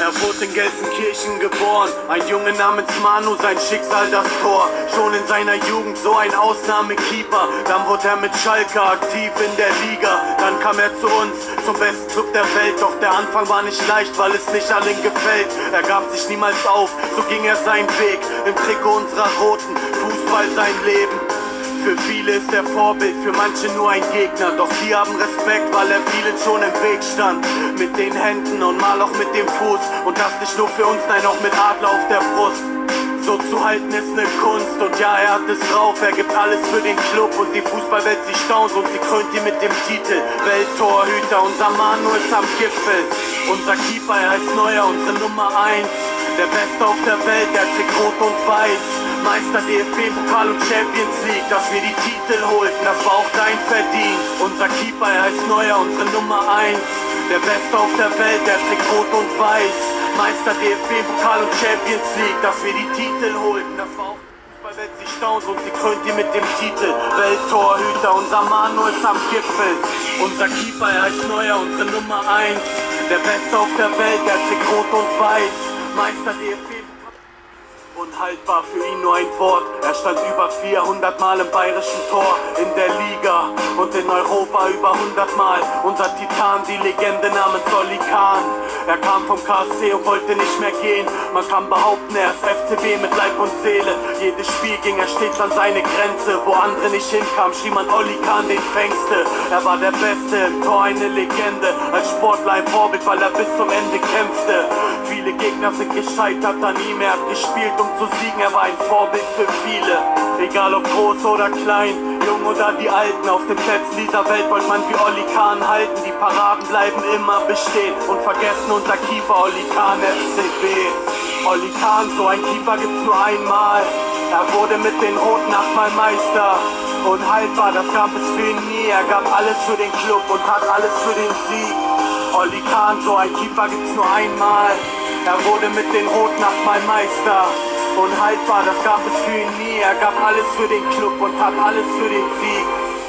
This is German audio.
Er wurde in Gelsenkirchen geboren, ein Junge namens Manu, sein Schicksal das Tor. Schon in seiner Jugend so ein Ausnahmekeeper, dann wurde er mit Schalke aktiv in der Liga. Dann kam er zu uns, zum besten Club der Welt, doch der Anfang war nicht leicht, weil es nicht allen gefällt. Er gab sich niemals auf, so ging er seinen Weg, im Trikot unserer Roten, Fußball sein Leben. Für viele ist er Vorbild, für manche nur ein Gegner. Doch die haben Respekt, weil er vielen schon im Weg stand. Mit den Händen und mal auch mit dem Fuß. Und das nicht nur für uns, nein auch mit Adler auf der Brust. So zu halten ist ne Kunst und ja, er hat es drauf. Er gibt alles für den Club und die Fußballwelt, sie staunt und sie krönt ihn mit dem Titel Welttorhüter. Unser Manu ist am Gipfel, unser Keeper, er ist Neuer, unsere Nummer 1. Der Beste auf der Welt, der trägt rot und weiß. Meister, DFB-Pokal und Champions League, dass wir die Titel holten, das war auch dein Verdienst. Unser Keeper, er ist Neuer, unsere Nummer 1. Der Beste auf der Welt, der trägt rot und weiß. Meister, DFB-Pokal und Champions League, dass wir die Titel holten, das war auch Fußballwelt, sie staunt und sie krönt ihn mit dem Titel Welttorhüter. Unser Manu ist am Gipfel, unser Keeper, er ist Neuer, unsere Nummer 1. Der Beste auf der Welt, der trägt rot und weiß. Meister, DFB. Unhaltbar für ihn nur ein Wort. Er stand über 400 Mal im bayerischen Tor, in der Liga und in Europa über 100 Mal. Unser Titan, die Legende namens Olli Kahn. Er kam vom KSC und wollte nicht mehr gehen. Man kann behaupten, er ist FCB mit Leib und Seele. Jedes Spiel ging er stets an seine Grenze. Wo andere nicht hinkamen, schrie man Olli Kahn den Fängste. Er war der Beste im Tor, eine Legende. Als Sportler ein Vorbild, weil er bis zum Ende kämpfte. Viele Gegner sind gescheitert an ihm. Er hat gespielt, um zu siegen, er war ein Vorbild für viele. Egal ob groß oder klein, jung oder die Alten, auf den Plätzen dieser Welt wollte man wie Olli Kahn halten. Die Paraden bleiben immer bestehen und vergessen unser Keeper Olli Kahn, FCB. Olli Kahn, so ein Keeper gibt's nur einmal. Er wurde mit den Roten 8-mal Meister. Unhaltbar, das gab es für ihn nie. Er gab alles für den Club und hat alles für den Sieg. Olli Kahn, so ein Keeper gibt's nur einmal. Er wurde mit den Roten 8-mal Meister. Unhaltbar, das gab es für ihn nie. Er gab alles für den Club und hat alles für den Sieg.